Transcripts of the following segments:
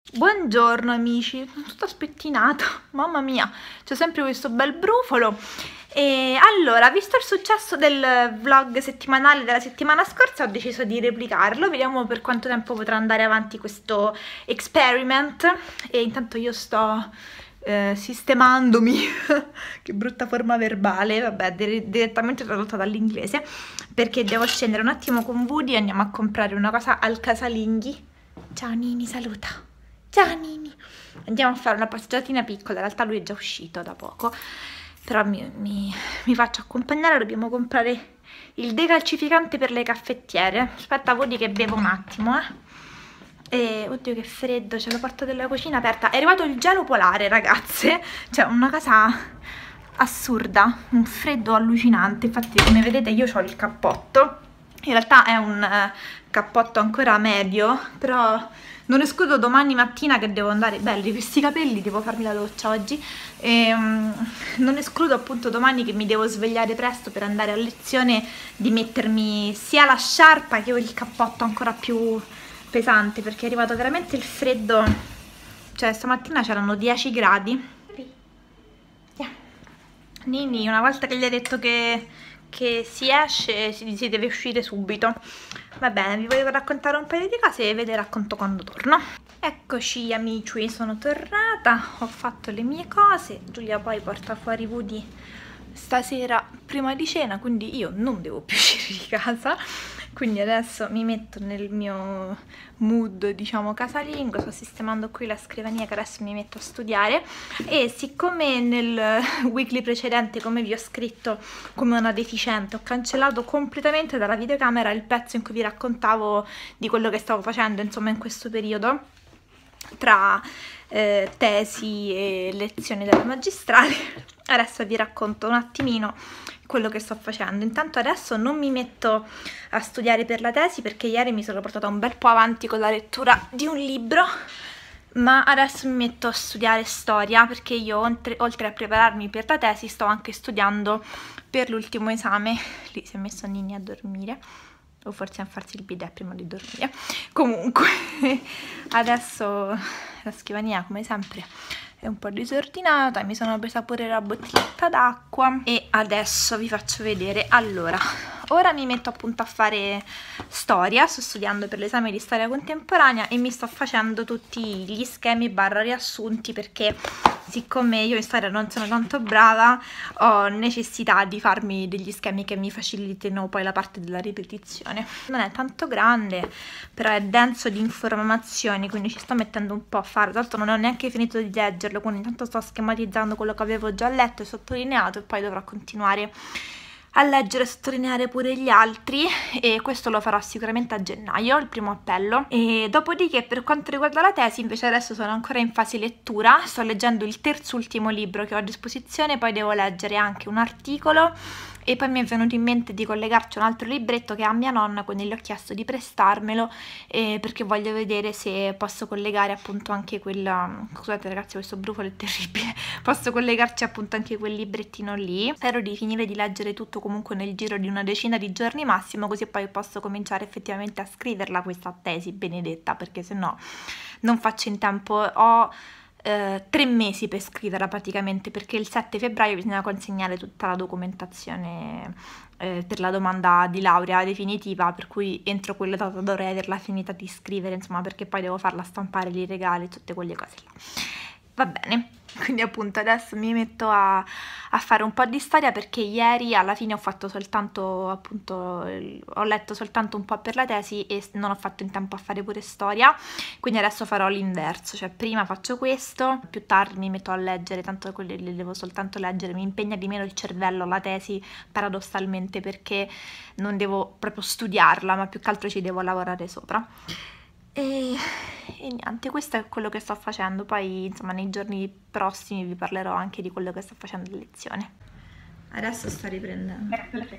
Buongiorno amici, sono tutta spettinata, mamma mia, c'è sempre questo bel brufolo. E allora, visto il successo del vlog settimanale della settimana scorsa, ho deciso di replicarlo. Vediamo per quanto tempo potrà andare avanti questo experiment. E intanto io sto sistemandomi, che brutta forma verbale, vabbè, direttamente tradotta dall'inglese, perché devo scendere un attimo con Woody e andiamo a comprare una cosa al casalinghi. Ciao Nini, saluta. Ciao Nini, andiamo a fare una passeggiatina piccola, in realtà lui è già uscito da poco, però mi faccio accompagnare, dobbiamo comprare il decalcificante per le caffettiere. Aspetta Woody che bevo un attimo, E, oddio che freddo, ce l'ho portato della cucina aperta, è arrivato il gelo polare ragazze, cioè una cosa assurda, un freddo allucinante. Infatti come vedete io ho il cappotto, in realtà è un cappotto ancora medio, però non escludo domani mattina che devo andare, belli questi capelli, devo farmi la doccia oggi, non escludo appunto domani che mi devo svegliare presto per andare a lezione di mettermi sia la sciarpa che il cappotto ancora più pesante, perché è arrivato veramente il freddo, cioè stamattina c'erano 10 gradi. Nini, una volta che gli hai detto che si esce, si deve uscire subito. Va bene, vi volevo raccontare un paio di cose e ve le racconto quando torno. Eccoci amici, sono tornata, ho fatto le mie cose. Giulia poi porta fuori Woody stasera prima di cena, quindi io non devo più uscire di casa. Quindi adesso mi metto nel mio mood, diciamo, casalingo, sto sistemando qui la scrivania che adesso mi metto a studiare. E siccome nel weekly precedente, come vi ho scritto, come una deficiente, ho cancellato completamente dalla videocamera il pezzo in cui vi raccontavo di quello che stavo facendo, insomma, in questo periodo, tra tesi e lezioni della magistrale, adesso vi racconto un attimino quello che sto facendo. Intanto adesso non mi metto a studiare per la tesi perché ieri mi sono portata un bel po' avanti con la lettura di un libro, ma adesso mi metto a studiare storia perché io oltre a prepararmi per la tesi sto anche studiando per l'ultimo esame. Lì si è messo Nini a dormire, o forse a farsi il bidet prima di dormire. Comunque adesso la scrivania come sempre è un po' disordinata, mi sono presa pure la bottiglietta d'acqua e adesso vi faccio vedere. Allora, ora mi metto appunto a fare storia, sto studiando per l'esame di storia contemporanea e mi sto facendo tutti gli schemi barra riassunti perché siccome io in storia non sono tanto brava ho necessità di farmi degli schemi che mi facilitino poi la parte della ripetizione. Non è tanto grande, però è denso di informazioni, quindi ci sto mettendo un po' a fare. Tra l'altro non ho neanche finito di leggerlo, quindi intanto sto schematizzando quello che avevo già letto e sottolineato e poi dovrò continuare a leggere e sottolineare pure gli altri, e questo lo farò sicuramente a gennaio, il primo appello. E dopodiché per quanto riguarda la tesi invece adesso sono ancora in fase lettura, sto leggendo il terzultimo libro che ho a disposizione, poi devo leggere anche un articolo e poi mi è venuto in mente di collegarci un altro libretto che ha mia nonna, quindi le ho chiesto di prestarmelo perché voglio vedere se posso collegare appunto anche quella, scusate ragazzi questo brufolo è terribile, posso collegarci appunto anche quel librettino lì. Spero di finire di leggere tutto comunque nel giro di una decina di giorni massimo, così poi posso cominciare effettivamente a scriverla questa tesi benedetta, perché se no non faccio in tempo. Ho 3 mesi per scriverla praticamente, perché il 7 febbraio bisogna consegnare tutta la documentazione per la domanda di laurea definitiva, per cui entro quella data dovrei averla finita di scrivere, insomma, perché poi devo farla stampare, li regali, tutte quelle cose là. Va bene, quindi appunto adesso mi metto a fare un po' di storia perché ieri alla fine ho fatto soltanto, appunto, ho letto soltanto un po' per la tesi e non ho fatto in tempo a fare pure storia, quindi adesso farò l'inverso, cioè prima faccio questo, più tardi mi metto a leggere, tanto quelle le devo soltanto leggere, mi impegna di meno il cervello la tesi paradossalmente perché non devo proprio studiarla, ma più che altro ci devo lavorare sopra. E niente, questo è quello che sto facendo, poi insomma nei giorni prossimi vi parlerò anche di quello che sto facendo a lezione. Adesso sto riprendendo.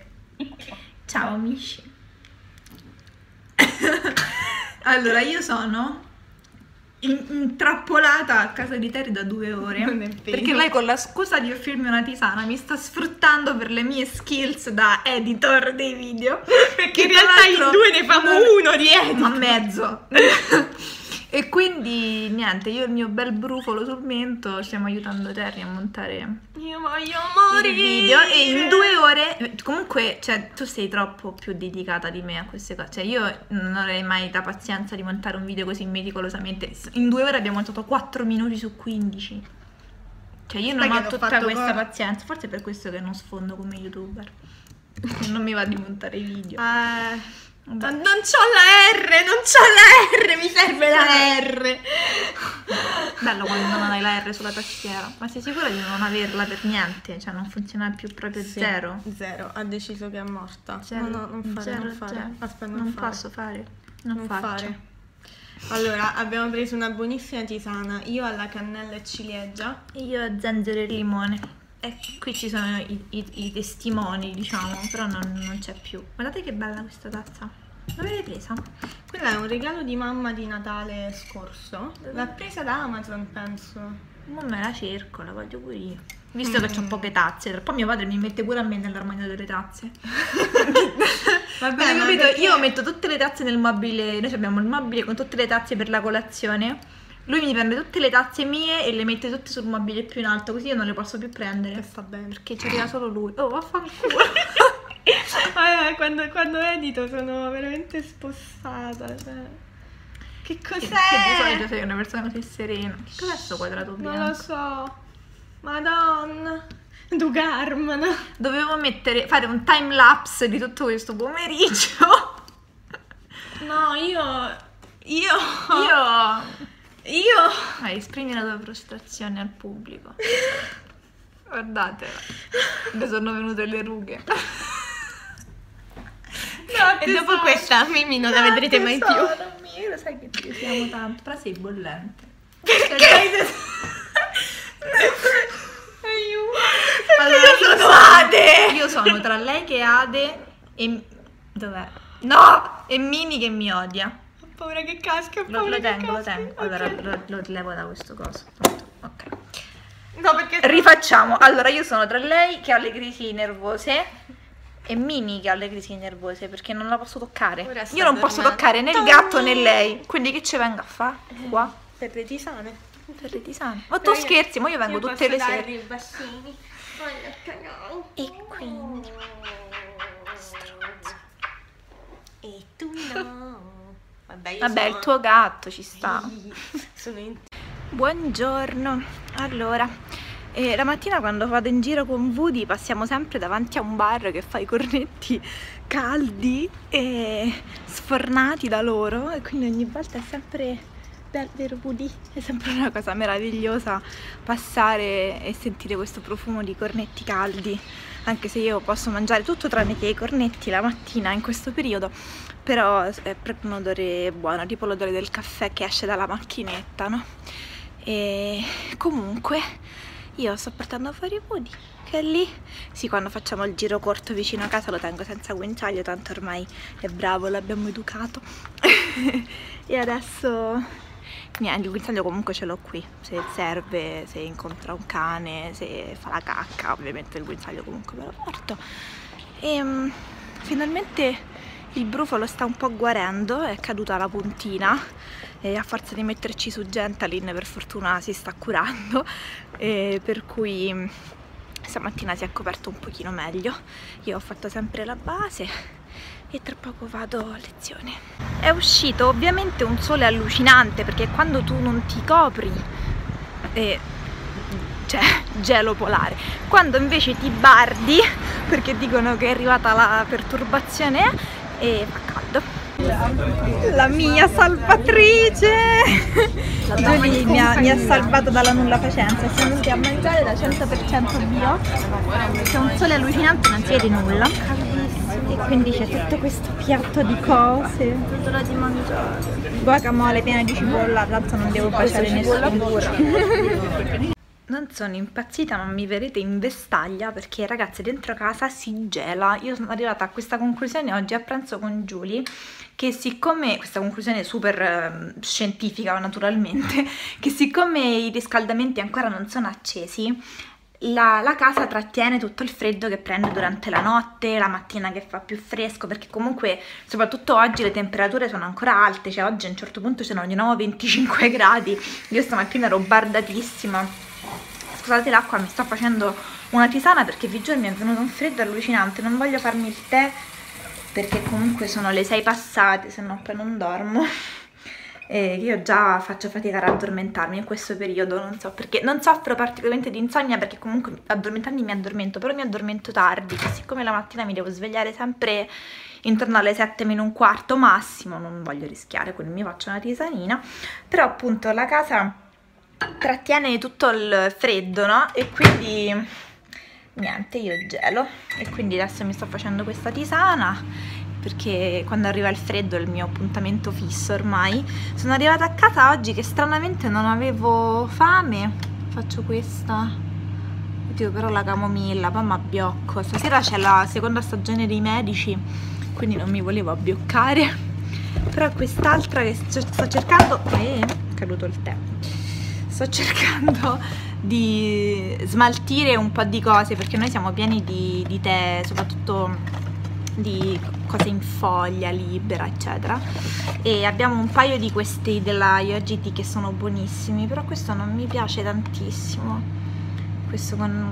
Ciao amici. Allora io sono intrappolata a casa di Terry da 2 ore perché lei con la scusa di offrirmi una tisana mi sta sfruttando per le mie skills da editor dei video, perché in realtà in 2 ne famo uno di editor, ma mezzo. E quindi niente, io e il mio bel brufolo sul mento stiamo aiutando Terry a montare Io voglio morire. il video e in 2 ore, comunque, cioè, tu sei troppo più dedicata di me a queste cose, cioè io non avrei mai la pazienza di montare un video così meticolosamente. In 2 ore abbiamo montato 4 minuti su 15, cioè io non ho tutta questa pazienza, forse è per questo che non sfondo come youtuber, non mi va di montare i video. Non c'ho la R, mi serve la R. Bello quando non hai la R sulla tastiera. Ma sei sicura di non averla per niente? Cioè non funziona più proprio Sì, zero? Zero, ha deciso che è morta. Zero, No, non fare, zero, non fare. zero. Aspetta, non posso fare. Non faccio. fare. Allora, abbiamo preso una buonissima tisana, io alla cannella e ciliegia. E io zenzero e limone. E qui ci sono i testimoni, diciamo, però non c'è più. Guardate che bella questa tazza. Dove l'hai presa? Quella è un regalo di mamma di Natale scorso. L'ha presa da Amazon, penso. Mo me la cerco, la voglio pure io. Visto che ho poche tazze, poi mio padre mi mette pure a me nell'armadio delle tazze. Vabbè, ma capito? perché... Io metto tutte le tazze nel mobile, noi abbiamo il mobile con tutte le tazze per la colazione. Lui mi prende tutte le tazze mie e le mette tutte sul mobile più in alto, così io non le posso più prendere. Che sta bene. Perché ci arriva solo lui. Oh, vaffanculo. Quando edito sono veramente spossata. Cioè. Che cos'è? Che di solito sei una persona così serena. Che cos'è sto quadrato bianco? Non lo so. Madonna. Dugarman. Dovevo fare un time lapse di tutto questo pomeriggio. No, io... Vai, esprimi la tua frustrazione al pubblico. Guardatela. Mi sono venute le rughe. No, e dopo questa Mimì non la vedrete mai più. Mio, lo sai che ti amo tanto, però sei bollente. Allora, io sono Ade. Io sono tra lei che ade e... Dov'è? No! E Mimi che mi odia. Ho paura che casca, Lo tengo. Allora lo levo da questo coso. Ok. No, perché... Rifacciamo. Allora io sono tra lei che ha le crisi nervose e Mimi che ha le crisi nervose perché non la posso toccare. Ora sta Io non posso dormendo. toccare né il gatto né lei. Quindi che ci venga a fare qua? Per le tisane. Per le tisane. Ma tu scherzi, ma io vengo tutte le sere. i bassini. E quindi E tu no. Vabbè, vabbè, il tuo gatto ci sta. Sono in... Buongiorno. Allora, la mattina quando vado in giro con Woody passiamo sempre davanti a un bar che fa i cornetti caldi e sfornati da loro e quindi ogni volta è sempre vero Woody, è sempre una cosa meravigliosa passare e sentire questo profumo di cornetti caldi, anche se io posso mangiare tutto tranne che i cornetti la mattina in questo periodo, però è proprio un odore buono, tipo l'odore del caffè che esce dalla macchinetta, no? E comunque io sto portando fuori Woody che è lì. Sì, quando facciamo il giro corto vicino a casa lo tengo senza guinzaglio, tanto ormai è bravo, l'abbiamo educato. E adesso niente, il guinzaglio comunque ce l'ho qui, se serve, se incontra un cane, se fa la cacca, ovviamente il guinzaglio comunque me lo porto. E finalmente il brufolo sta un po' guarendo, è caduta la puntina e a forza di metterci su Gentalin per fortuna si sta curando, per cui stamattina si è coperto un pochino meglio. Io ho fatto sempre la base e tra poco vado a lezione. È uscito ovviamente un sole allucinante perché quando tu non ti copri c'è gelo polare, quando invece ti bardi perché dicono che è arrivata la perturbazione e fa caldo. La mia salvatrice Giulia mi ha salvato dalla nulla facenza. Siamo venuti a mangiare da 100% bio, c'è un sole allucinante, non si vede nulla e quindi c'è tutto questo piatto di cose. Non vedo l'ora di mangiare. Guacamole piena di cipolla, tanto non devo baciare nessuno. Non sono impazzita, ma mi vedrete in vestaglia perché ragazzi dentro casa si gela. Io sono arrivata a questa conclusione oggi a pranzo con Giulia, che siccome, questa conclusione super scientifica naturalmente, che siccome i riscaldamenti ancora non sono accesi, la casa trattiene tutto il freddo che prende durante la notte, la mattina che fa più fresco, perché comunque soprattutto oggi le temperature sono ancora alte, cioè oggi a un certo punto c'erano di nuovo 25 gradi, io stamattina ero bardatissima. Scusate l'acqua, mi sto facendo una tisana perché vi giuro mi è venuto un freddo allucinante, non voglio farmi il tè perché comunque sono le 6 passate, se no poi non dormo. E io già faccio fatica ad addormentarmi in questo periodo, non so perché, non soffro particolarmente di insonnia perché comunque addormentarmi mi addormento, però mi addormento tardi, siccome la mattina mi devo svegliare sempre intorno alle 7 meno un quarto massimo, non voglio rischiare, quindi mi faccio una tisanina, però appunto la casa trattiene tutto il freddo, no? E quindi niente, io gelo, e quindi adesso mi sto facendo questa tisana perché quando arriva il freddo è il mio appuntamento fisso ormai. Sono arrivata a casa oggi che stranamente non avevo fame, faccio questa, oddio però la camomilla, poi mi abbiocco, stasera c'è la seconda stagione dei medici quindi non mi volevo abbioccare, però quest'altra che sto cercando, è caduto il tè, sto cercando di smaltire un po' di cose perché noi siamo pieni di tè, soprattutto di cose in foglia libera eccetera, e abbiamo un paio di questi della Yogi Tea che sono buonissimi, però questo non mi piace tantissimo, questo con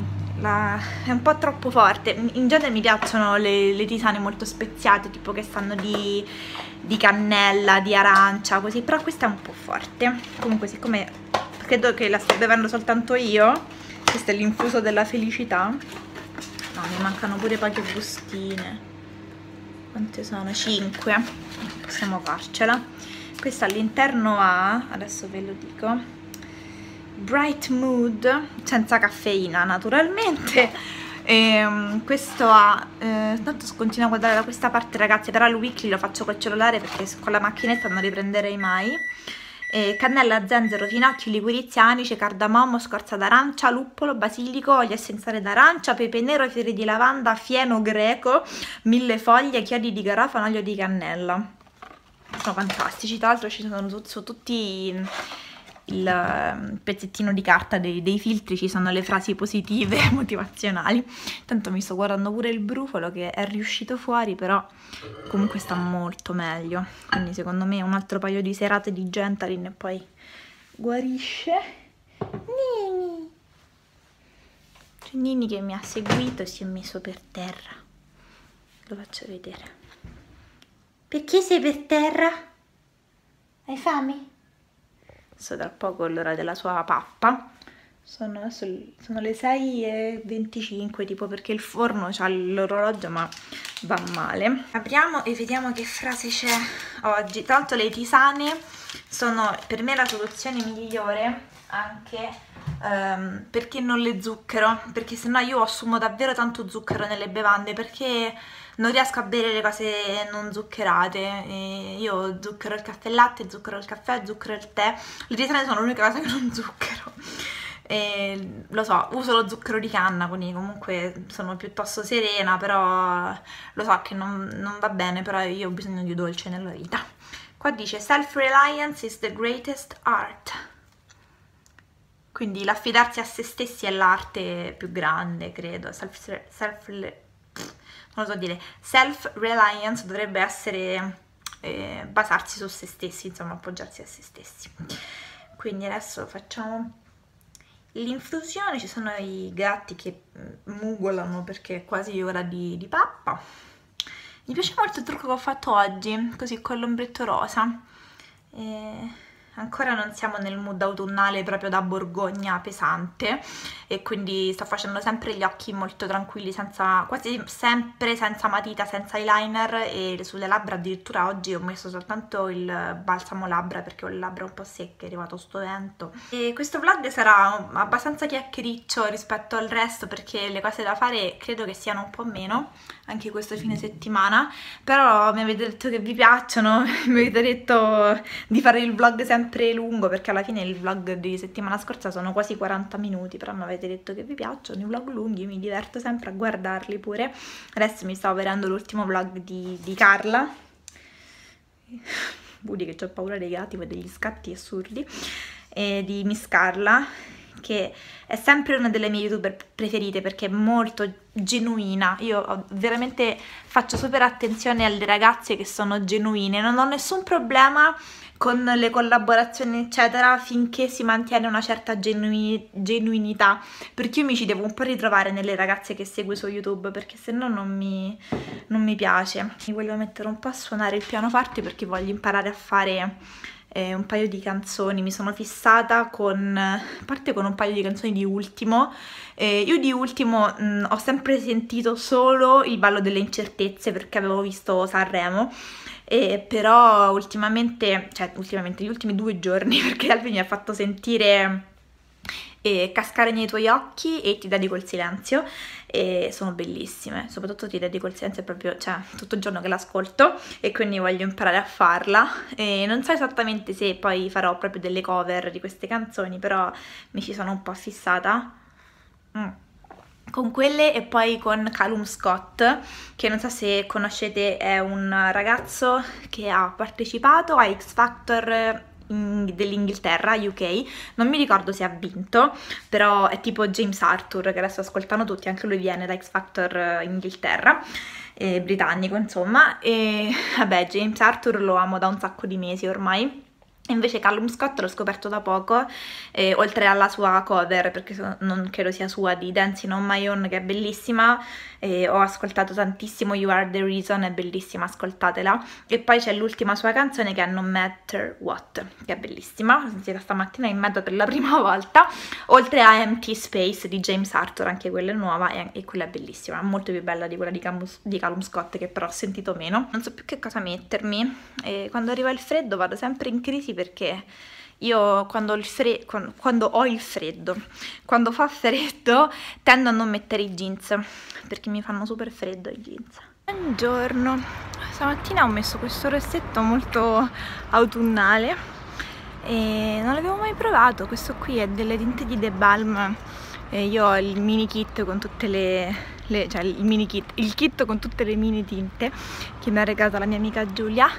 è un po' troppo forte. In genere mi piacciono le tisane molto speziate, tipo che stanno di cannella, di arancia, così, però questa è un po' forte. Comunque siccome credo che la sto bevendo soltanto io, questo è l'infuso della felicità. No, mi mancano pure poche bustine. Quante sono? 5. Possiamo farcela. Questa all'interno ha, adesso ve lo dico, Bright Mood, senza caffeina naturalmente. Questo ha, tanto continuo a guardare da questa parte ragazzi, però il weekly lo faccio col cellulare perché con la macchinetta non riprenderei mai. Cannella, zenzero, finocchi, liquirizi, anice, cardamomo, scorza d'arancia, luppolo, basilico, olio essenziale d'arancia, pepe nero, fiori di lavanda, fieno greco, 1000 foglie, chiodi di garofano, olio di cannella. Sono fantastici, tra l'altro ci sono su tutti il pezzettino di carta dei filtri, ci sono le frasi positive motivazionali. Tanto mi sto guardando pure il brufolo che è riuscito fuori, però comunque sta molto meglio, quindi secondo me un altro paio di serate di Gentalin e poi guarisce. Nini, c'è Nini che mi ha seguito e si è messo per terra, lo faccio vedere. Perché sei per terra? Hai fame? Adesso tra poco è l'ora della sua pappa. Sono le 6:25 tipo, perché il forno c'ha l'orologio ma va male. Apriamo e vediamo che frase c'è oggi. Tra l'altro le tisane sono per me la soluzione migliore, anche perché non le zucchero, perché sennò io assumo davvero tanto zucchero nelle bevande, perché non riesco a bere le cose non zuccherate. Io zucchero il caffè e latte, zucchero il caffè, zucchero il tè. Le tisane sono l'unica cosa che non zucchero. Lo so, uso lo zucchero di canna, quindi comunque sono piuttosto serena, però lo so che non va bene, però io ho bisogno di dolce nella vita. Qua dice self-reliance is the greatest art, quindi l'affidarsi a se stessi è l'arte più grande, credo. Non lo so dire, self-reliance dovrebbe essere basarsi su se stessi, insomma appoggiarsi a se stessi. Quindi adesso facciamo l'infusione, ci sono i gatti che mugolano perché è quasi ora di pappa. Mi piace molto il trucco che ho fatto oggi, così con l'ombretto rosa. Ancora non siamo nel mood autunnale proprio da Borgogna pesante, e quindi sto facendo sempre gli occhi molto tranquilli, quasi sempre senza matita, senza eyeliner, e sulle labbra addirittura oggi ho messo soltanto il balsamo labbra perché ho le labbra un po' secche, è arrivato sto vento. E questo vlog sarà abbastanza chiacchiericcio rispetto al resto perché le cose da fare credo che siano un po' meno anche questo fine settimana, però mi avete detto che vi piacciono, mi avete detto di fare il vlog sempre lungo, perché alla fine il vlog di settimana scorsa sono quasi 40 minuti, però mi avete detto che vi piacciono i vlog lunghi, mi diverto sempre a guardarli pure. Adesso mi stavo vedendo l'ultimo vlog di Carla, Budi che ho paura dei gatti, poi degli scatti assurdi, e di Miss Carla, che è sempre una delle mie youtuber preferite perché è molto genuina. Io veramente faccio super attenzione alle ragazze che sono genuine, non ho nessun problema con le collaborazioni eccetera finché si mantiene una certa genuinità, perché io mi ci devo un po' ritrovare nelle ragazze che seguo su YouTube, perché se no non mi piace. Mi voglio mettere un po' a suonare il pianoforte perché voglio imparare a fare un paio di canzoni. Mi sono fissata a parte con un paio di canzoni di Ultimo. Io di Ultimo ho sempre sentito solo il ballo delle incertezze perché avevo visto Sanremo, però ultimamente, gli ultimi 2 giorni, perché Alvin mi ha fatto sentire Cascare nei tuoi occhi e Ti dedico il silenzio, e sono bellissime, soprattutto Ti dedico il silenzio è proprio, tutto il giorno che l'ascolto e quindi voglio imparare a farla, e non so esattamente se poi farò proprio delle cover di queste canzoni, però mi ci sono un po' fissata con quelle, e poi con Callum Scott, che non so se conoscete, è un ragazzo che ha partecipato a X Factor dell'Inghilterra, UK, non mi ricordo se ha vinto, però è tipo James Arthur che adesso ascoltano tutti, anche lui viene da X Factor Inghilterra, britannico insomma, e vabbè, James Arthur lo amo da un sacco di mesi ormai. Invece Callum Scott l'ho scoperto da poco, oltre alla sua cover, perché non credo sia sua, di Dancing on My Own, che è bellissima, ho ascoltato tantissimo You Are The Reason, è bellissima, ascoltatela, e poi c'è l'ultima sua canzone che è No Matter What, che è bellissima, l'ho sentita stamattina in mezzo per la prima volta, oltre a Empty Space di James Arthur, anche quella è nuova e quella è bellissima, molto più bella di quella di Callum Scott, che però ho sentito meno. Non so più che cosa mettermi, e quando arriva il freddo vado sempre in crisi, perché io quando ho il freddo, quando fa freddo, tendo a non mettere i jeans, perché mi fanno super freddo i jeans. Buongiorno, stamattina ho messo questo rossetto molto autunnale e non l'avevo mai provato. Questo qui è delle tinte di The Balm, io ho il mini kit con tutte il kit con tutte le mini tinte che mi ha regalato la mia amica Giulia,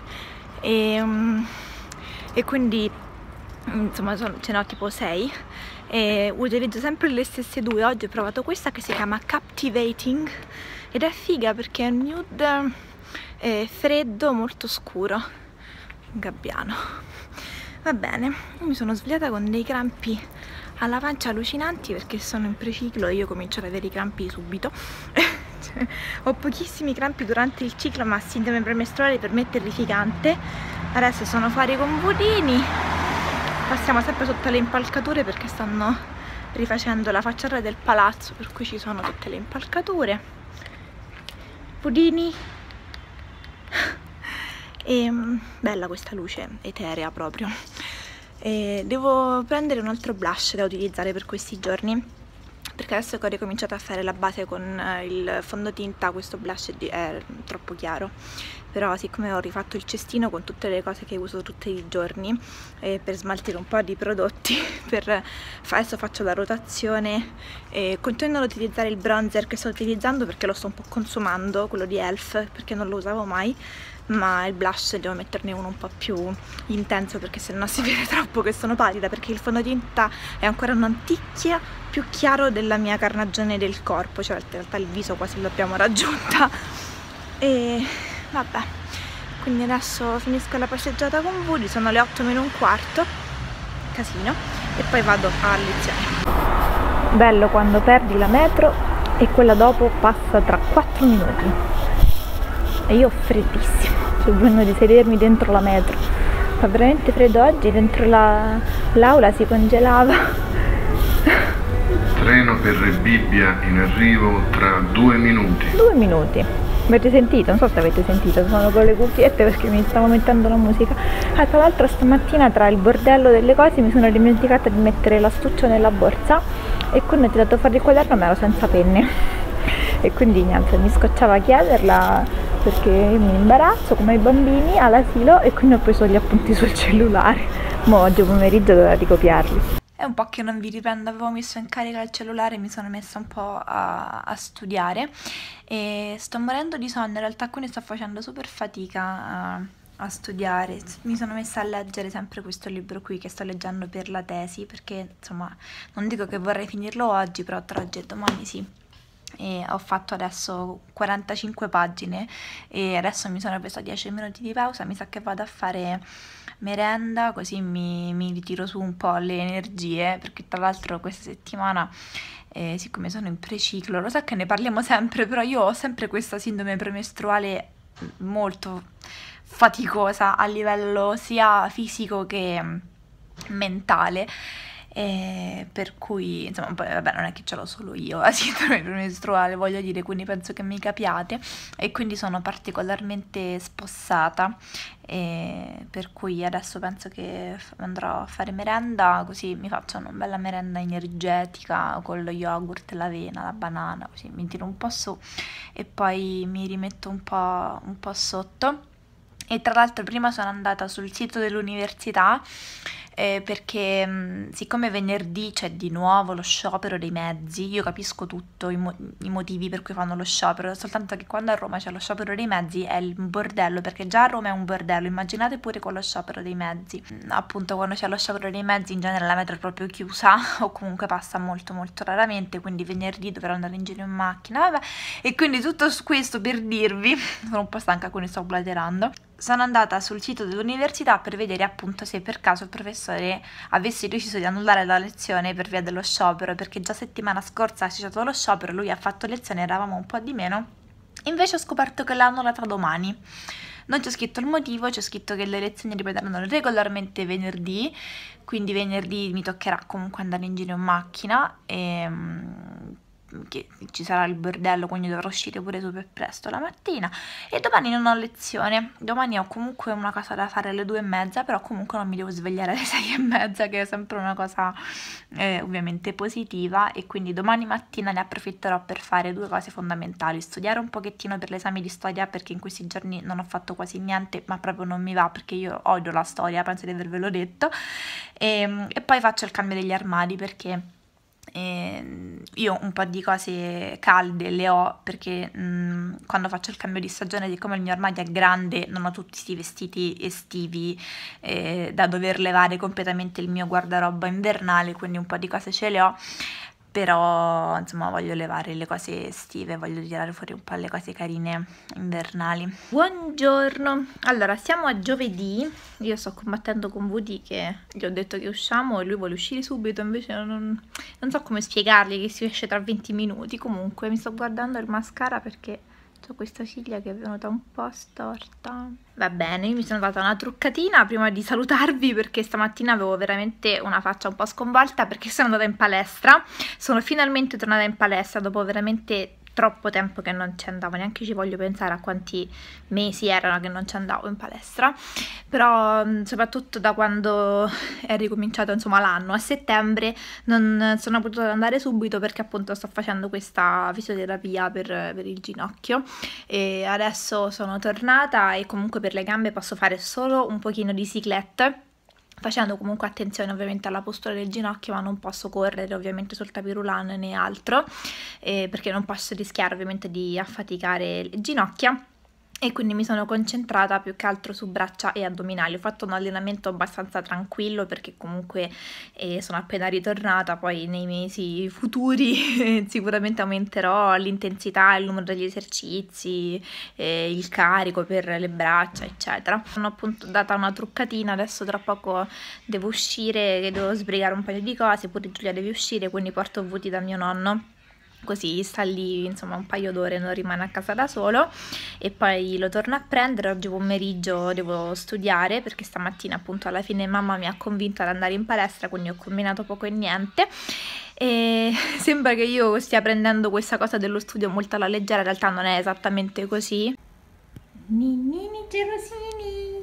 e quindi insomma ce ne ho tipo 6 e utilizzo sempre le stesse 2. Oggi ho provato questa che si chiama Captivating ed è figa perché è un nude freddo molto scuro, gabbiano. Va bene, io mi sono svegliata con dei crampi alla pancia allucinanti perché sono in preciclo e io comincio ad avere i crampi subito. Ho pochissimi crampi durante il ciclo, ma sindrome premestruale per me è terrificante. Adesso sono fuori con Budini, passiamo sempre sotto le impalcature perché stanno rifacendo la facciata del palazzo, per cui ci sono tutte le impalcature. Budini. E bella questa luce eterea proprio. E devo prendere un altro blush da utilizzare per questi giorni, perché adesso che ho ricominciato a fare la base con il fondotinta, questo blush è troppo chiaro, però siccome ho rifatto il cestino con tutte le cose che uso tutti i giorni per smaltire un po' di prodotti, adesso faccio la rotazione e continuo ad utilizzare il bronzer che sto utilizzando perché lo sto un po' consumando, quello di Elf, perché non lo usavo mai, ma il blush devo metterne uno un po' più intenso perché sennò si vede troppo che sono pallida, perché il fondotinta è ancora un'anticchia più chiaro della mia carnagione del corpo, cioè in realtà il viso quasi l'abbiamo raggiunta. E vabbè, quindi adesso finisco la passeggiata con Woody, sono le 8 meno un quarto, casino, e poi vado a lezione. Bello quando perdi la metro e quella dopo passa tra 4 minuti e io ho freddissimo, ho bisogno di sedermi dentro la metro, fa veramente freddo oggi, dentro l'aula si congelava. Treno per Rebibbia in arrivo tra 2 minuti. 2 minuti. Avete sentito? Non so se avete sentito, sono con le cuffiette perché mi stavo mettendo la musica. Tra l'altro stamattina tra il bordello delle cose mi sono dimenticata di mettere l'astuccio nella borsa e quando ho tirato fuori il quaderno mi ero senza penne. E quindi niente, mi scocciava a chiederla perché io mi imbarazzo come i bambini all'asilo e quindi ho preso gli appunti sul cellulare. Mo' oggi pomeriggio dovrò ricopiarli. È un po' che non vi riprendo, avevo messo in carica il cellulare e mi sono messa un po' a studiare e sto morendo di sonno, in realtà quindi sto facendo super fatica a studiare. Mi sono messa a leggere sempre questo libro qui che sto leggendo per la tesi, perché insomma non dico che vorrei finirlo oggi, però tra oggi e domani sì. E ho fatto adesso 45 pagine e adesso mi sono presa 10 minuti di pausa, mi sa che vado a fare merenda, così mi ritiro su un po' le energie, perché tra l'altro questa settimana siccome sono in preciclo, lo so che ne parliamo sempre, però io ho sempre questa sindrome premestruale molto faticosa a livello sia fisico che mentale, per cui insomma poi vabbè non è che ce l'ho solo io la sindrome premestruale, voglio dire, quindi penso che mi capiate, e quindi sono particolarmente spossata, per cui adesso penso che andrò a fare merenda, così mi faccio una bella merenda energetica con lo yogurt, l'avena, la banana, così mi tiro un po' su e poi mi rimetto un po' sotto. E tra l'altro prima sono andata sul sito dell'università perché siccome venerdì c'è di nuovo lo sciopero dei mezzi, io capisco tutto, i motivi per cui fanno lo sciopero, soltanto che quando a Roma c'è lo sciopero dei mezzi è il bordello, perché già a Roma è un bordello, immaginate pure con lo sciopero dei mezzi. Appunto quando c'è lo sciopero dei mezzi in genere la metro è proprio chiusa o comunque passa molto molto raramente, quindi venerdì dovrò andare in giro in macchina, vabbè. E quindi tutto questo per dirvi, sono un po' stanca quindi sto blaterando, sono andata sul sito dell'università per vedere appunto se per caso il professore avesse deciso di annullare la lezione per via dello sciopero, perché già settimana scorsa c'è stato lo sciopero, lui ha fatto lezione, eravamo un po' di meno, invece ho scoperto che l'ha annullata domani. Non c'è scritto il motivo, c'è scritto che le lezioni riprenderanno regolarmente venerdì, quindi venerdì mi toccherà comunque andare in giro in macchina e che ci sarà il bordello, quindi dovrò uscire pure super presto la mattina, e domani non ho lezione, domani ho comunque una cosa da fare alle 2:30, però comunque non mi devo svegliare alle 6:30, che è sempre una cosa ovviamente positiva, e quindi domani mattina ne approfitterò per fare due cose fondamentali: studiare un pochettino per l'esame di storia, perché in questi giorni non ho fatto quasi niente, ma proprio non mi va, perché io odio la storia, penso di avervelo detto, e poi faccio il cambio degli armadi, perché io un po' di cose calde le ho, perché quando faccio il cambio di stagione, siccome il mio armadio è grande, non ho tutti questi vestiti estivi da dover levare completamente il mio guardaroba invernale, quindi un po' di cose ce le ho, però insomma voglio levare le cose estive, voglio tirare fuori un po' le cose carine invernali. Buongiorno, allora siamo a giovedì, io sto combattendo con Woody che gli ho detto che usciamo e lui vuole uscire subito, invece non so come spiegargli che si esce tra 20 minuti. Comunque mi sto guardando il mascara perché ho questa ciglia che è venuta un po' storta. Va bene, io mi sono data una truccatina prima di salutarvi, perché stamattina avevo veramente una faccia un po' sconvolta perché sono andata in palestra. Sono finalmente tornata in palestra dopo veramente troppo tempo che non ci andavo, neanche ci voglio pensare a quanti mesi erano che non ci andavo in palestra, però soprattutto da quando è ricominciato insomma l'anno a settembre non sono potuta andare subito, perché appunto sto facendo questa fisioterapia per il ginocchio, e adesso sono tornata e comunque per le gambe posso fare solo un pochino di cyclette, facendo comunque attenzione ovviamente alla postura del ginocchio, ma non posso correre ovviamente sul tapis roulant né altro, perché non posso rischiare ovviamente di affaticare le ginocchia. E quindi mi sono concentrata più che altro su braccia e addominali. Ho fatto un allenamento abbastanza tranquillo, perché comunque sono appena ritornata, poi nei mesi futuri sicuramente aumenterò l'intensità, il numero degli esercizi, il carico per le braccia eccetera. Sono appunto data una truccatina, adesso tra poco devo uscire, che devo sbrigare un paio di cose, pure Giulia deve uscire, quindi porto Vuti da mio nonno, così sta lì insomma un paio d'ore, non rimane a casa da solo, e poi lo torno a prendere. Oggi pomeriggio devo studiare, perché stamattina appunto alla fine mamma mi ha convinto ad andare in palestra, quindi ho combinato poco e niente, e sembra che io stia prendendo questa cosa dello studio molto alla leggera, in realtà non è esattamente così. Ninnini gelosini,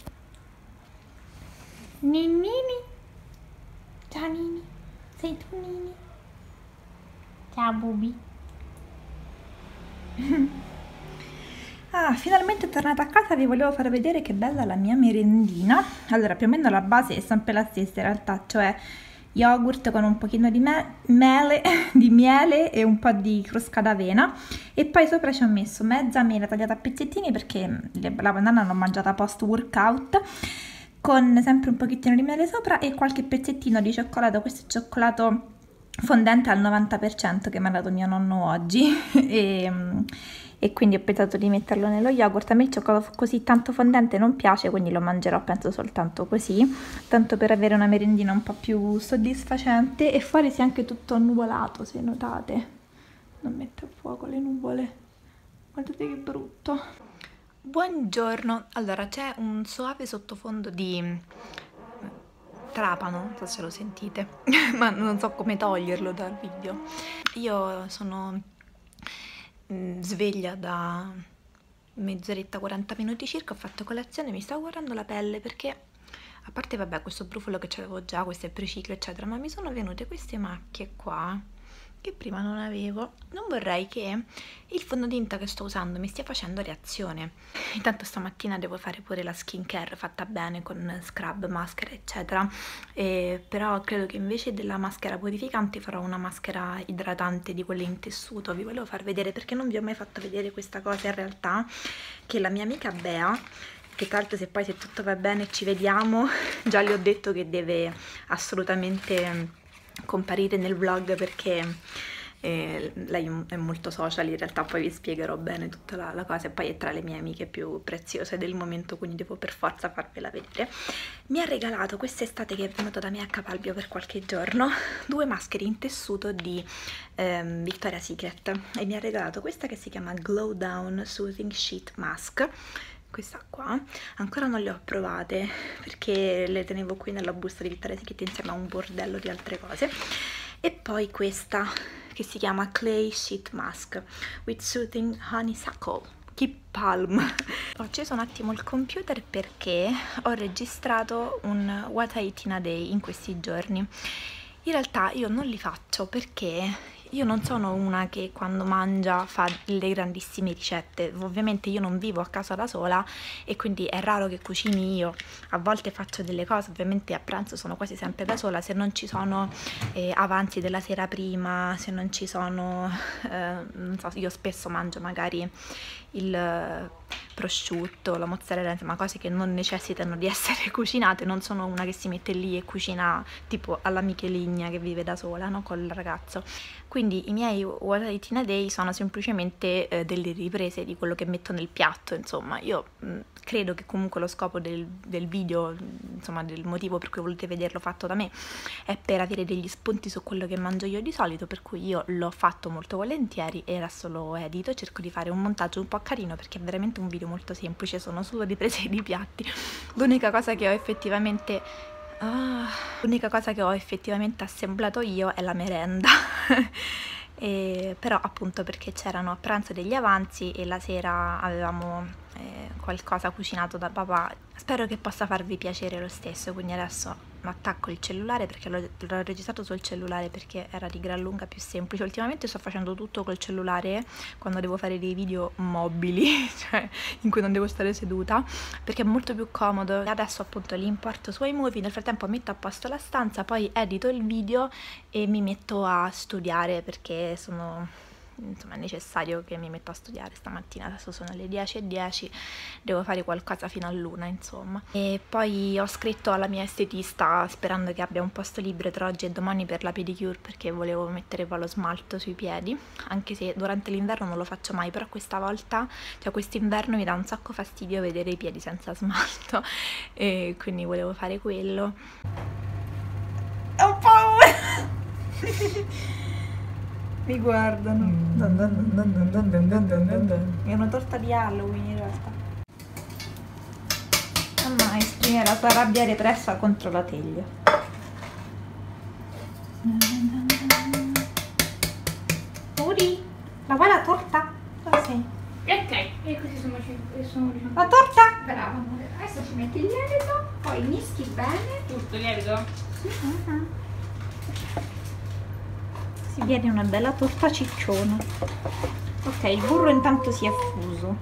Ninnini, ciao Nini, sei tu Nini? Ciao Bubi. Finalmente tornata a casa, vi volevo far vedere che bella la mia merendina. Allora, più o meno la base è sempre la stessa in realtà, cioè yogurt con un pochino di miele e un po' di crusca d'avena, e poi sopra ci ho messo mezza mela tagliata a pezzettini perché la banana l'ho mangiata post workout, con sempre un pochettino di miele sopra e qualche pezzettino di cioccolato. Questo è cioccolato fondente al 90% che mi ha dato mio nonno oggi e quindi ho pensato di metterlo nello yogurt. A me il cioccolato così tanto fondente non piace, quindi lo mangerò penso soltanto così, tanto per avere una merendina un po' più soddisfacente. E fuori si è anche tutto annuvolato, se notate, non mette a fuoco le nuvole, guardate che brutto. Buongiorno, allora c'è un soave sottofondo di trapano, non so se lo sentite ma non so come toglierlo dal video. Io sono sveglia da mezz'oretta, 40 minuti circa, ho fatto colazione, mi stavo guardando la pelle perché, a parte vabbè questo brufolo che c'avevo già, questo è preciclo eccetera, ma mi sono venute queste macchie qua che prima non avevo. Non vorrei che il fondotinta che sto usando mi stia facendo reazione. Intanto stamattina devo fare pure la skincare fatta bene con scrub, maschera eccetera, però credo che invece della maschera purificante farò una maschera idratante di quelle in tessuto. Vi volevo far vedere perché non vi ho mai fatto vedere questa cosa in realtà, che la mia amica Bea, che tra l'altro se tutto va bene ci vediamo, già le ho detto che deve assolutamente comparire nel vlog perché lei è molto social in realtà, poi vi spiegherò bene tutta la cosa, e poi è tra le mie amiche più preziose del momento, quindi devo per forza farvela vedere. Mi ha regalato quest'estate, che è venuta da me a Capalbio per qualche giorno, 2 maschere in tessuto di Victoria's Secret, e mi ha regalato questa che si chiama Glow Down Soothing Sheet Mask. Questa qua ancora non le ho provate perché le tenevo qui nella busta di Victoria's Secret insieme a un bordello di altre cose. E poi questa che si chiama Clay Sheet Mask with Soothing Honeysuckle Keep Palm. Ho acceso un attimo il computer perché ho registrato un What I Eat in a Day in questi giorni. In realtà io non li faccio perché io non sono una che quando mangia fa le grandissime ricette. Ovviamente io non vivo a casa da sola e quindi è raro che cucini io. A volte faccio delle cose, ovviamente a pranzo sono quasi sempre da sola, se non ci sono avanzi della sera prima, se non ci sono, non so, io spesso mangio magari il prosciutto, la mozzarella, insomma cose che non necessitano di essere cucinate. Non sono una che si mette lì e cucina tipo alla Micheligna che vive da sola, no? Col ragazzo. Quindi i miei What I Eat in a Day sono semplicemente delle riprese di quello che metto nel piatto. Insomma, io credo che comunque lo scopo del video, insomma del motivo per cui volete vederlo fatto da me, è per avere degli spunti su quello che mangio io di solito, per cui io l'ho fatto molto volentieri e adesso lo edito, cerco di fare un montaggio un po' carino perché è veramente un video molto semplice, sono solo riprese di piatti. L'unica cosa che ho effettivamente assemblato io è la merenda però appunto perché c'erano a pranzo degli avanzi e la sera avevamo qualcosa cucinato da papà. Spero che possa farvi piacere lo stesso, quindi adesso attacco il cellulare perché l'ho registrato sul cellulare perché era di gran lunga più semplice. Ultimamente sto facendo tutto col cellulare quando devo fare dei video mobili, cioè in cui non devo stare seduta, perché è molto più comodo. Adesso appunto li importo su iMovie, nel frattempo metto a posto la stanza, poi edito il video e mi metto a studiare perché insomma è necessario che mi metto a studiare stamattina. Adesso sono le 10:10, devo fare qualcosa fino all'1 insomma. E poi ho scritto alla mia estetista sperando che abbia un posto libero tra oggi e domani per la pedicure, perché volevo mettere poi lo smalto sui piedi, anche se durante l'inverno non lo faccio mai, però questa volta, cioè quest'inverno, mi dà un sacco fastidio vedere i piedi senza smalto e quindi volevo fare quello. Ho paura! Mi guardano. È una torta di Halloween in realtà. Mamma esprimere la sua rabbia repressa contro la teglia. Uri, la vuoi la torta? Dove sei? Ok, e così sono La torta? brava amore. Adesso ci metti il lievito, poi mischi bene. Tutto il lievito? Sì. Si viene una bella torta cicciona. Ok, il burro intanto si è fuso.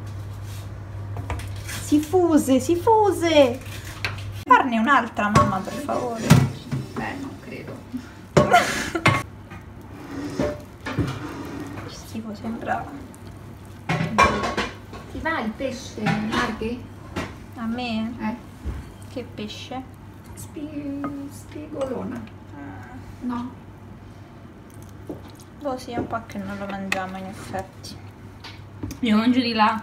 Si fuse! Farne un'altra, mamma, per favore. Beh, non credo. Schifo, sembra. Ti va il pesce, Marghe? A me? Che pesce? Spigolona. No. Boh, sì, è un po' che non lo mangiamo in effetti. Io mangio di là.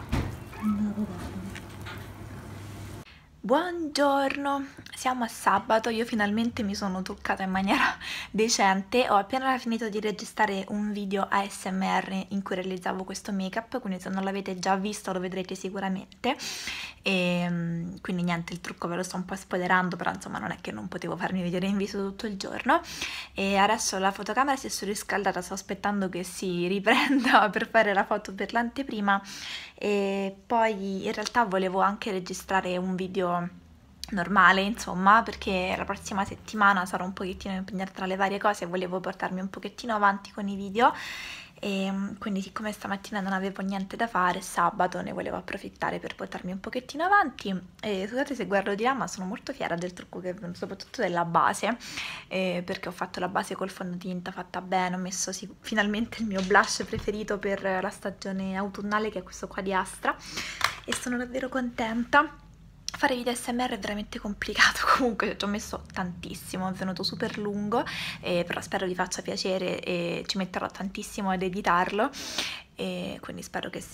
Buongiorno, siamo a sabato, io finalmente mi sono truccata in maniera decente, ho appena finito di registrare un video ASMR in cui realizzavo questo make up, quindi se non l'avete già visto lo vedrete sicuramente, e quindi niente, il trucco ve lo sto un po' spoilerando, però insomma non è che non potevo farmi vedere in viso tutto il giorno, e adesso la fotocamera si è surriscaldata, sto aspettando che si riprenda per fare la foto per l'anteprima, e poi in realtà volevo anche registrare un video normale, insomma, perché la prossima settimana sarò un pochettino impegnata tra le varie cose e volevo portarmi un pochettino avanti con i video, e quindi siccome stamattina non avevo niente da fare, sabato, ne volevo approfittare per portarmi un pochettino avanti. E scusate se guardo di là, ma sono molto fiera del trucco che è venuto, soprattutto della base, perché ho fatto la base col fondotinta fatta bene, ho messo finalmente il mio blush preferito per la stagione autunnale, che è questo qua di Astra, e sono davvero contenta. Fare video ASMR è veramente complicato, comunque ci ho messo tantissimo, è venuto super lungo, però spero vi faccia piacere e ci metterò tantissimo ad editarlo, e quindi spero che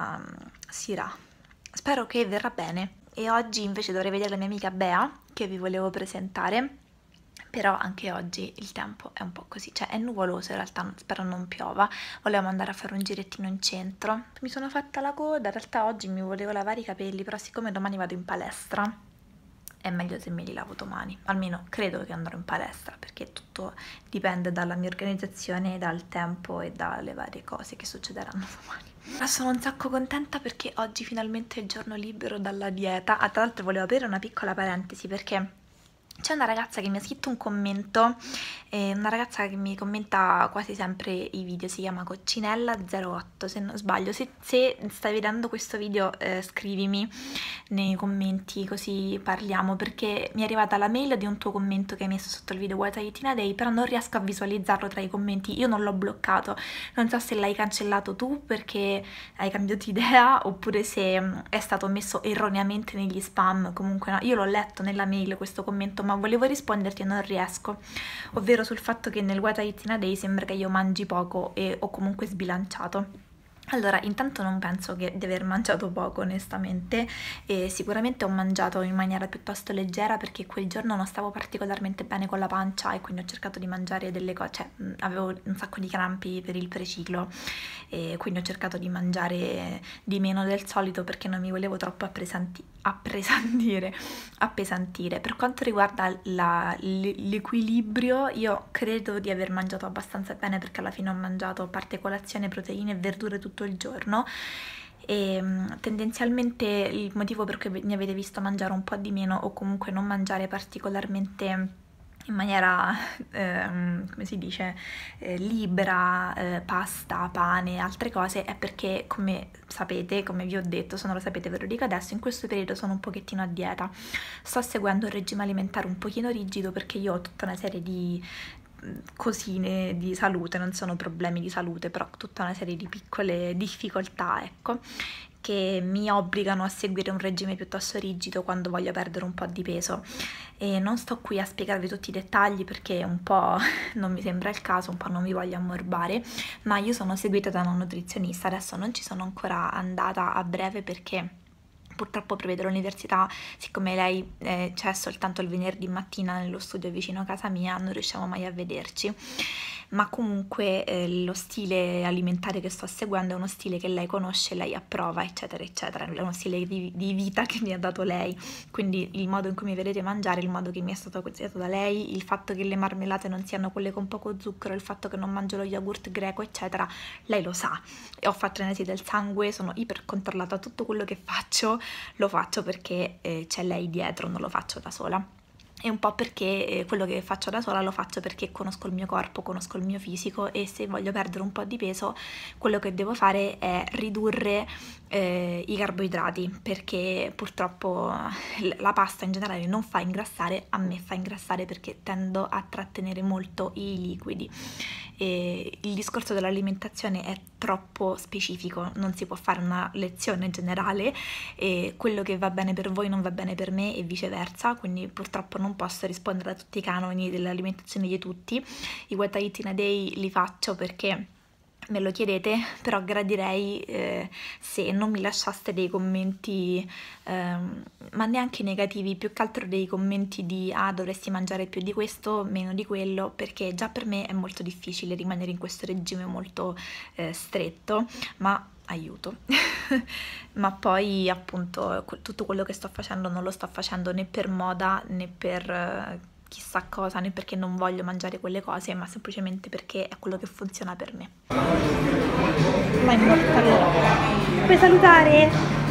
spero che verrà bene. E oggi invece dovrei vedere la mia amica Bea, che vi volevo presentare, però anche oggi il tempo è un po' così, cioè è nuvoloso in realtà, spero non piova. Volevamo andare a fare un girettino in centro, mi sono fatta la coda, in realtà oggi mi volevo lavare i capelli, però siccome domani vado in palestra è meglio se me li lavo domani, almeno credo che andrò in palestra, perché tutto dipende dalla mia organizzazione, dal tempo e dalle varie cose che succederanno domani. Ma sono un sacco contenta perché oggi finalmente è il giorno libero dalla dieta. Tra l'altro volevo aprire una piccola parentesi, perché c'è una ragazza che mi ha scritto un commento, una ragazza che mi commenta quasi sempre i video, si chiama Coccinella08 se non sbaglio. Se stai vedendo questo video scrivimi nei commenti così parliamo, perché mi è arrivata la mail di un tuo commento che hai messo sotto il video What I Eat in a Day, però non riesco a visualizzarlo tra i commenti, io non l'ho bloccato, non so se l'hai cancellato tu perché hai cambiato idea oppure se è stato messo erroneamente negli spam. Comunque no, io l'ho letto nella mail questo commento, ma volevo risponderti e non riesco, ovvero sul fatto che nel What I Eat in a Day sembra che io mangi poco e ho comunque sbilanciato. Allora, intanto non penso di aver mangiato poco, onestamente, e sicuramente ho mangiato in maniera piuttosto leggera perché quel giorno non stavo particolarmente bene con la pancia e quindi ho cercato di mangiare delle cose, cioè avevo un sacco di crampi per il preciclo e quindi ho cercato di mangiare di meno del solito perché non mi volevo troppo appesantire. Per quanto riguarda l'equilibrio, io credo di aver mangiato abbastanza bene perché alla fine ho mangiato, a parte colazione, proteine e verdure tutto il giorno, e tendenzialmente il motivo per cui mi avete visto mangiare un po' di meno o comunque non mangiare particolarmente in maniera, come si dice, libera, pasta, pane, altre cose, è perché, come sapete, come vi ho detto, se non lo sapete ve lo dico adesso, in questo periodo sono un pochettino a dieta, sto seguendo un regime alimentare un pochino rigido perché io ho tutta una serie di cosine di salute, non sono problemi di salute, però tutta una serie di piccole difficoltà, ecco, che mi obbligano a seguire un regime piuttosto rigido quando voglio perdere un po' di peso. E non sto qui a spiegarvi tutti i dettagli perché un po' non mi sembra il caso, un po' non vi voglio ammorbare, ma io sono seguita da una nutrizionista, adesso non ci sono ancora andata a breve perché purtroppo prevede l'università, siccome lei c'è soltanto il venerdì mattina nello studio vicino a casa mia, non riusciamo mai a vederci, ma comunque lo stile alimentare che sto seguendo è uno stile che lei conosce, lei approva, eccetera eccetera, è uno stile di vita che mi ha dato lei, quindi il modo in cui mi vedete mangiare, il modo che mi è stato consigliato da lei, il fatto che le marmellate non siano quelle con poco zucchero, il fatto che non mangio lo yogurt greco, eccetera, lei lo sa. E ho fatto analisi del sangue, sono iper controllata, tutto quello che faccio lo faccio perché c'è lei dietro, non lo faccio da sola. e un po' perché quello che faccio da sola lo faccio perché conosco il mio corpo, conosco il mio fisico, e se voglio perdere un po' di peso quello che devo fare è ridurre i carboidrati, perché purtroppo la pasta in generale non fa ingrassare, a me fa ingrassare perché tendo a trattenere molto i liquidi. E il discorso dell'alimentazione è troppo specifico, non si può fare una lezione generale e quello che va bene per voi non va bene per me e viceversa, quindi purtroppo non posso rispondere a tutti i canoni dell'alimentazione di tutti. I What I Eat in a Day li faccio perché me lo chiedete, però gradirei se non mi lasciaste dei commenti, ma neanche negativi, più che altro dei commenti di dovresti mangiare più di questo, meno di quello, perché già per me è molto difficile rimanere in questo regime molto stretto, ma aiuto. Ma poi appunto tutto quello che sto facendo non lo sto facendo né per moda né per chissà cosa, né perché non voglio mangiare quelle cose, ma semplicemente perché è quello che funziona per me. Ma in mortalità. Puoi salutare?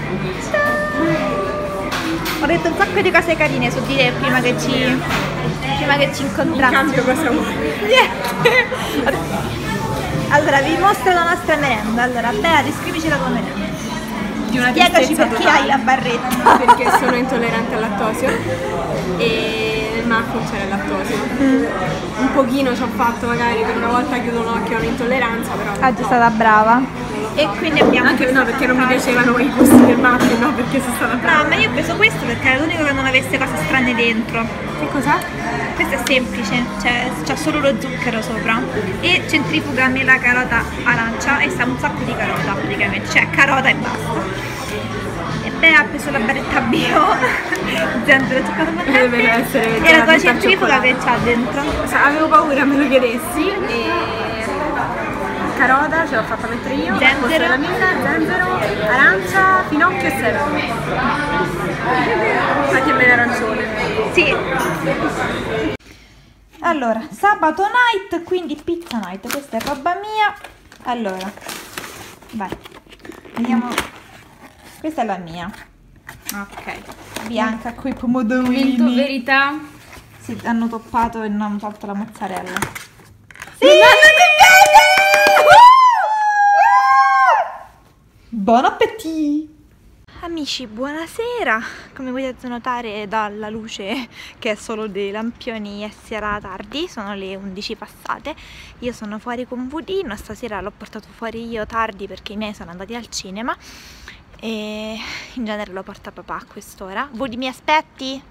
Ciao! Ho detto un sacco di cose carine su di te prima che ci incontriamo. In cambio cosa vuoi? Niente! Allora, vi mostro la nostra merenda. Allora, Bea, descrivici la tua merenda. Di una Spiegaci tristezza perché totale. hai la barretta. Perché sono intollerante al lattosio e il muffin c'era il lattosio. Un pochino ci ho fatto, magari per una volta chiudo un occhio all'intolleranza, però Oggi è stata brava. E quindi abbiamo anche no, perché non mi piacevano i gusti del muffin, no, perché sono stata brava. No, ma io ho preso questo perché era l'unico che non avesse cose strane dentro. Che cos'è? Questo è semplice, cioè c'ha solo lo zucchero sopra e centrifuga mela, carota, arancia e sa un sacco di carota praticamente, cioè carota e basta. E Bea ha preso la barretta bio, zenzero, cioccolato Deve essere e la tua tutta centrifuga cioccolata. che c'ha dentro. Avevo paura me lo chiedessi e carota ce l'ho fatta mettere io, Zenzero. mozzarella, zenzero, arancia, finocchio e sesamo. Anche bene arancione. Sì. Allora, sabato night, quindi pizza night, questa è roba mia. Allora, vai, vediamo. Questa è la mia, Ok. bianca coi pomodorini. Verità. Si hanno toppato e non hanno tolto la mozzarella. Sì! Buon appetito! Amici, buonasera! Come potete notare dalla luce che è solo dei lampioni, è sera tardi, sono le 11 passate. Io sono fuori con Budino, stasera l'ho portato fuori io tardi perché i miei sono andati al cinema e in genere lo porta papà a quest'ora. Budi, mi aspetti?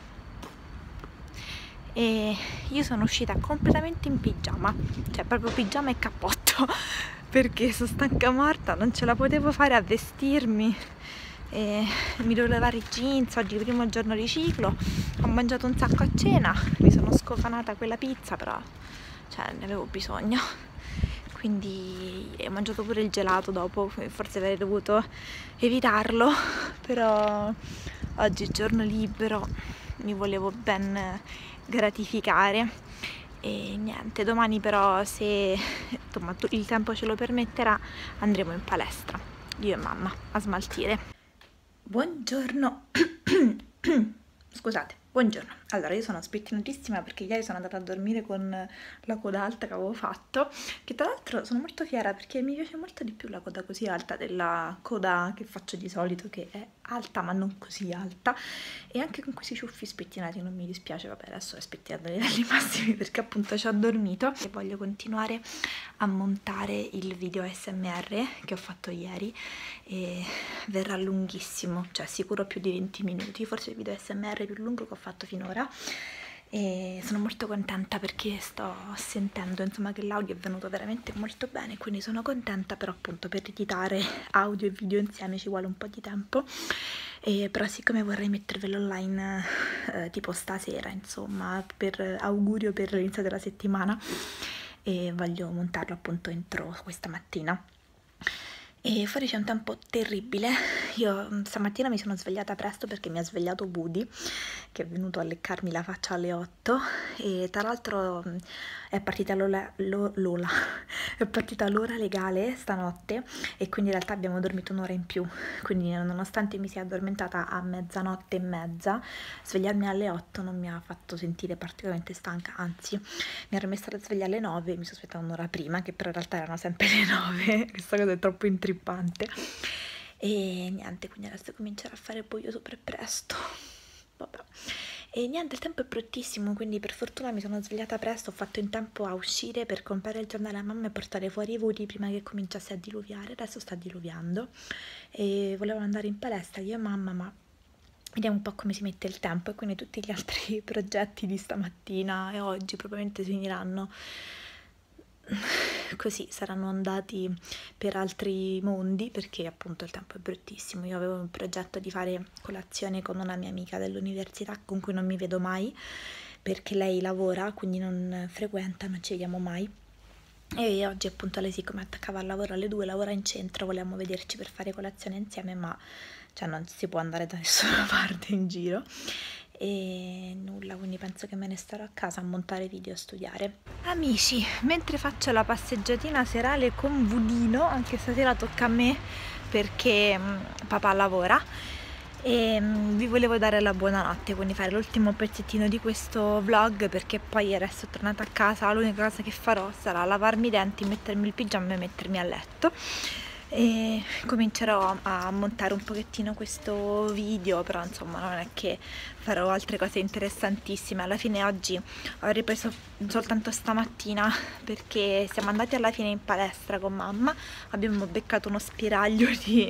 E io sono uscita completamente in pigiama, cioè proprio pigiama e cappotto, perché sono stanca morta, non ce la potevo fare a vestirmi. E mi devo levare i jeans, oggi primo giorno di ciclo, ho mangiato un sacco a cena, mi sono scofanata quella pizza, però cioè, ne avevo bisogno, quindi ho mangiato pure il gelato dopo, forse avrei dovuto evitarlo, però oggi è giorno libero, mi volevo ben gratificare e niente, domani però se insomma, il tempo ce lo permetterà andremo in palestra, io e mamma, a smaltire. Buongiorno, scusate, buongiorno. Allora, io sono spettinatissima perché ieri sono andata a dormire con la coda alta che avevo fatto, che tra l'altro sono molto fiera perché mi piace molto di più la coda così alta della coda che faccio di solito, che è alta ma non così alta, e anche con questi ciuffi spettinati non mi dispiace. Vabbè, adesso è spettinato ai livelli massimi perché appunto ci ho dormito e voglio continuare a montare il video ASMR che ho fatto ieri e verrà lunghissimo, cioè sicuro più di 20 minuti, forse il video ASMR più lungo che ho fatto finora. E sono molto contenta perché sto sentendo insomma che l'audio è venuto veramente molto bene, quindi sono contenta, però appunto per editare audio e video insieme ci vuole un po' di tempo, però siccome vorrei mettervelo online tipo stasera, insomma, per augurio per l'inizio della settimana, e voglio montarlo appunto entro questa mattina. E fuori c'è un tempo terribile, io stamattina mi sono svegliata presto perché mi ha svegliato Woody, che è venuto a leccarmi la faccia alle 8 e tra l'altro è partita è partita l'ora legale stanotte e quindi in realtà abbiamo dormito un'ora in più, quindi nonostante mi sia addormentata a mezzanotte e mezza, svegliarmi alle 8 non mi ha fatto sentire particolarmente stanca, anzi mi ero messa la sveglia alle 9 e mi sono svegliata un'ora prima, che però in realtà erano sempre le 9, questa cosa è troppo intrippante. E niente, quindi adesso comincerò a fare buio super presto. Vabbè. E niente, il tempo è bruttissimo, quindi per fortuna mi sono svegliata presto, ho fatto in tempo a uscire per comprare il giornale a mamma e portare fuori i Woody prima che cominciasse a diluviare. Adesso sta diluviando e volevo andare in palestra io e mamma, ma vediamo un po' come si mette il tempo, e quindi tutti gli altri progetti di stamattina e oggi probabilmente finiranno così, saranno andati per altri mondi, perché appunto il tempo è bruttissimo. Io avevo un progetto di fare colazione con una mia amica dell'università con cui non mi vedo mai perché lei lavora, quindi non frequenta, non ci vediamo mai, e oggi appunto lei, siccome attaccava al lavoro alle 2, lavora in centro, volevamo vederci per fare colazione insieme, ma cioè non si può andare da nessuna parte in giro e nulla, quindi penso che me ne starò a casa a montare video e a studiare. Amici, mentre faccio la passeggiatina serale con Budino, anche stasera tocca a me perché papà lavora, e vi volevo dare la buonanotte, quindi fare l'ultimo pezzettino di questo vlog, perché poi adesso tornata a casa l'unica cosa che farò sarà lavarmi i denti, mettermi il pigiama e mettermi a letto. E comincerò a montare un pochettino questo video, però insomma non è che farò altre cose interessantissime. Alla fine oggi ho ripreso soltanto stamattina perché siamo andati alla fine in palestra con mamma, abbiamo beccato uno spiraglio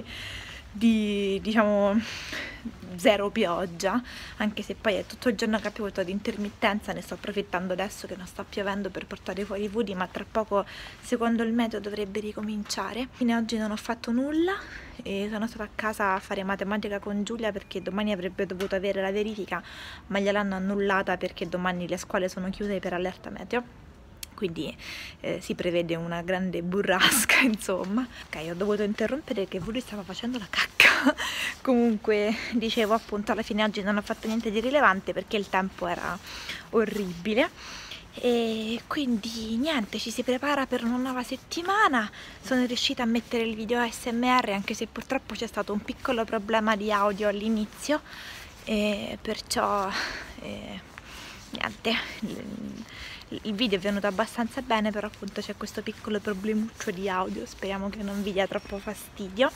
di diciamo zero pioggia, anche se poi è tutto il giorno che ha piovuto ad intermittenza. Ne sto approfittando adesso che non sta piovendo per portare fuori i Woody, ma tra poco secondo il meteo dovrebbe ricominciare. Quindi oggi non ho fatto nulla e sono stata a casa a fare matematica con Giulia perché domani avrebbe dovuto avere la verifica, ma gliel'hanno annullata perché domani le scuole sono chiuse per allerta meteo, quindi si prevede una grande burrasca, insomma. Ok, ho dovuto interrompere perché Woody stava facendo la cacca. Comunque, dicevo appunto, alla fine oggi non ho fatto niente di rilevante perché il tempo era orribile e quindi niente, ci si prepara per una nuova settimana. Sono riuscita a mettere il video ASMR, anche se purtroppo c'è stato un piccolo problema di audio all'inizio e perciò niente, il video è venuto abbastanza bene, però appunto c'è questo piccolo problemuccio di audio, speriamo che non vi dia troppo fastidio.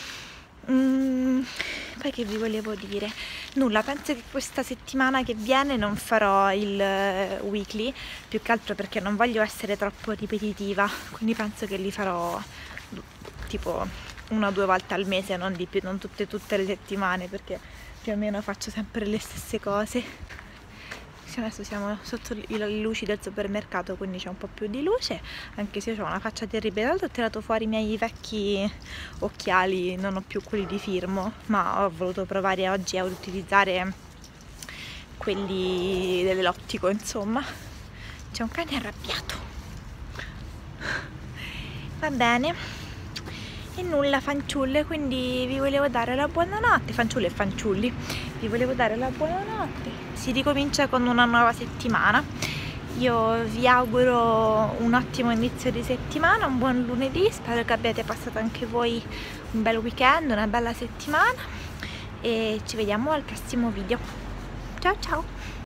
Poi che vi volevo dire? Nulla, penso che questa settimana che viene non farò il weekly, più che altro perché non voglio essere troppo ripetitiva, quindi penso che li farò tipo 1 o 2 volte al mese, non di più, non tutte le settimane, perché più o meno faccio sempre le stesse cose. Adesso siamo sotto le luci del supermercato, quindi c'è un po' più di luce, anche se io ho una faccia terribile. Tra l'altro ho tirato fuori i miei vecchi occhiali, non ho più quelli di Firmo, ma ho voluto provare oggi a utilizzare quelli dell'ottico, insomma. C'è un cane arrabbiato. Va bene. E nulla, fanciulle, quindi vi volevo dare la buonanotte, fanciulle e fanciulli, vi volevo dare la buonanotte. Si ricomincia con una nuova settimana. Io vi auguro un ottimo inizio di settimana, un buon lunedì, spero che abbiate passato anche voi un bel weekend, una bella settimana e ci vediamo al prossimo video. Ciao ciao!